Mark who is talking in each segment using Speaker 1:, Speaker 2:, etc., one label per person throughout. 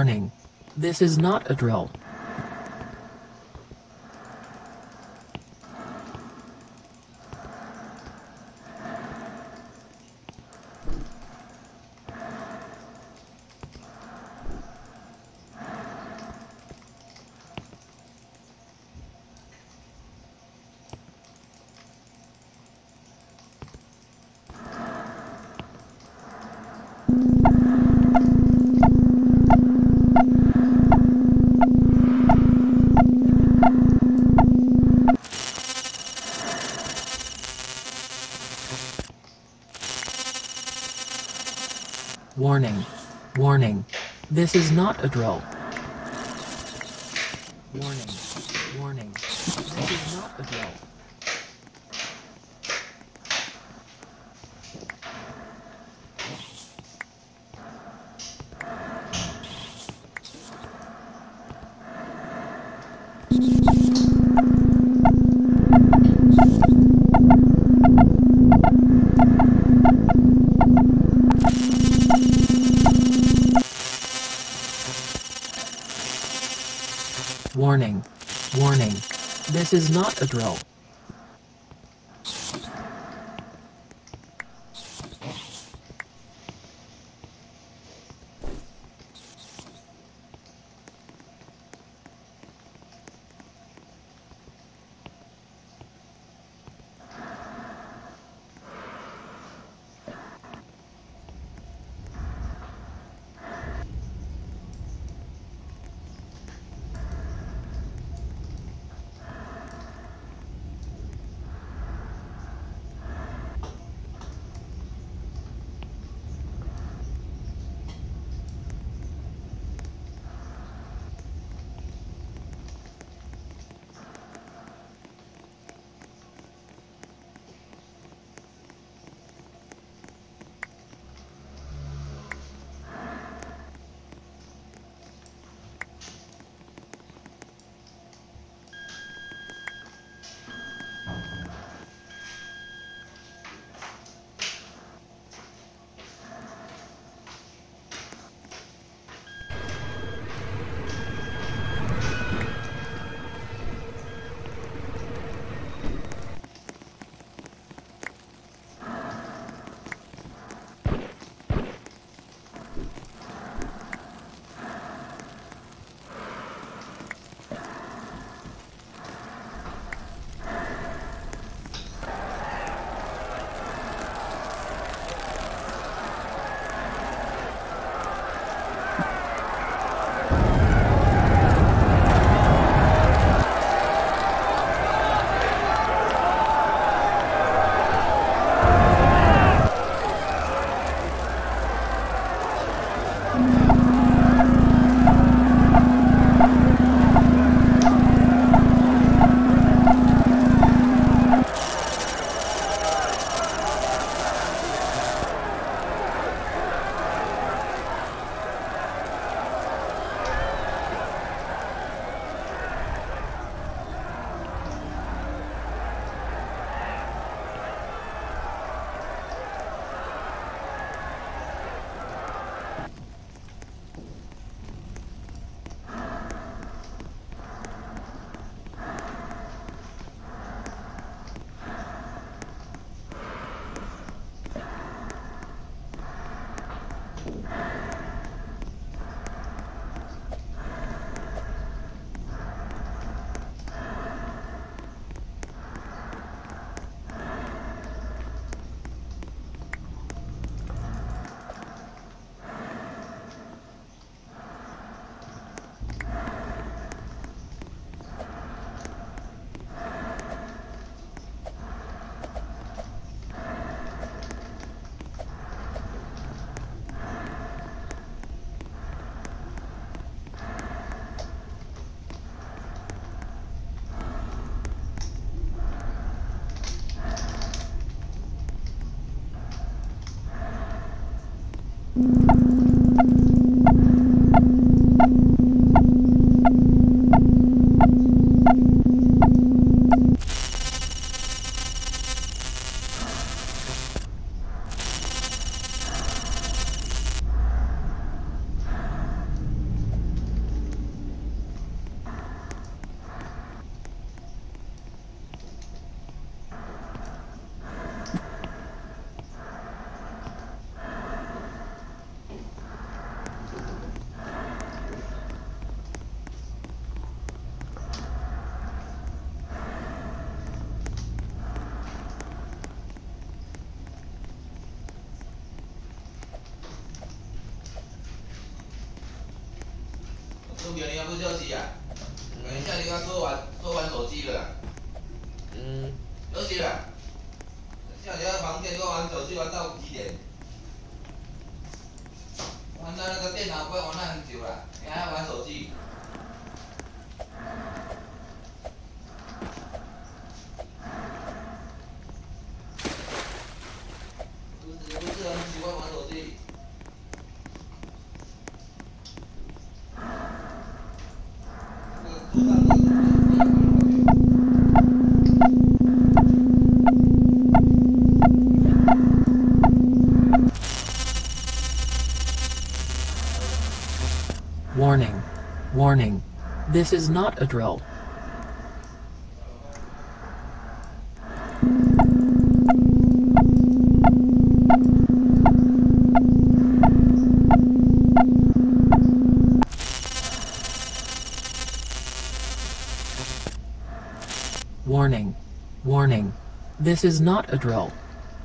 Speaker 1: Warning. This is not a drill. Warning. Warning. This is not a drill. Warning. Warning. This is not a drill. Warning. Warning. This is not a drill.
Speaker 2: 兄弟，你还不休息啊？等一下你要收完手机了啦。休息了。像你在房间都玩手机玩到几点？玩到那个电脑不会玩到很久了，你还要玩手机？不是很喜欢玩手机？桌上都。
Speaker 1: Warning. Warning. This is not a drill. Warning. Warning. This is not a drill.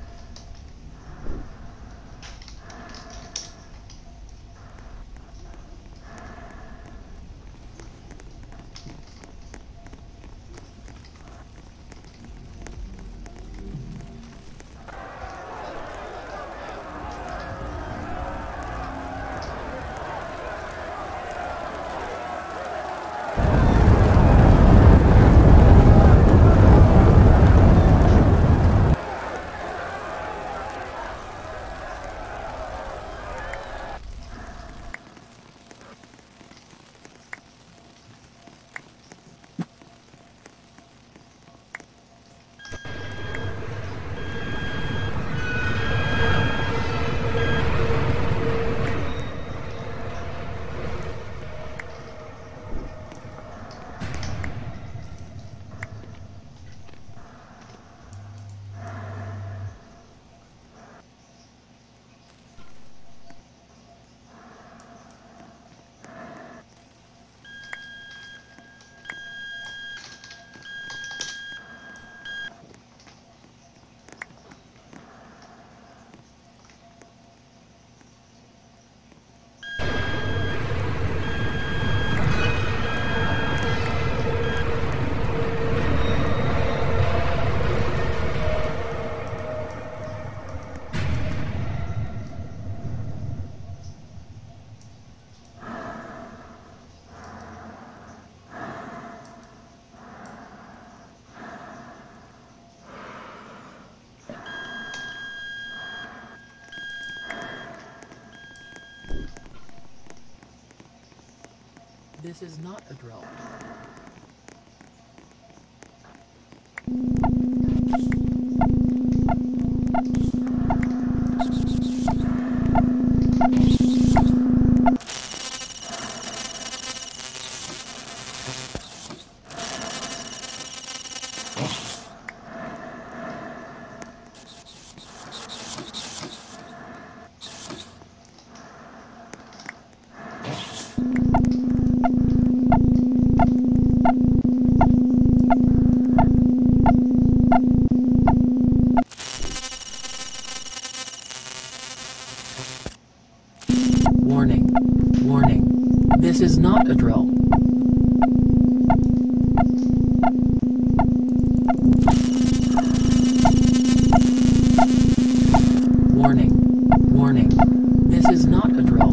Speaker 1: This is not a drill. Warning. Warning. This is not a drill. Warning. Warning. This is not a drill.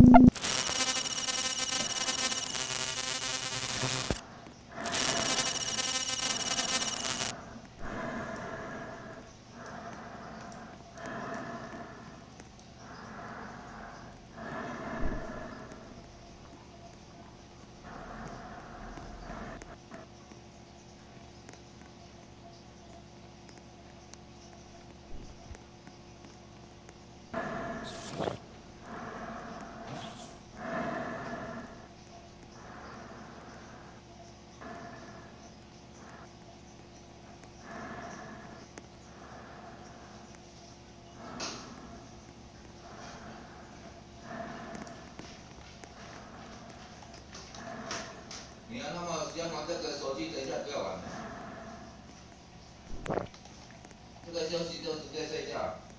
Speaker 2: 你要那么喜欢玩这个手机，等一下不要玩。这个休息就直接睡觉。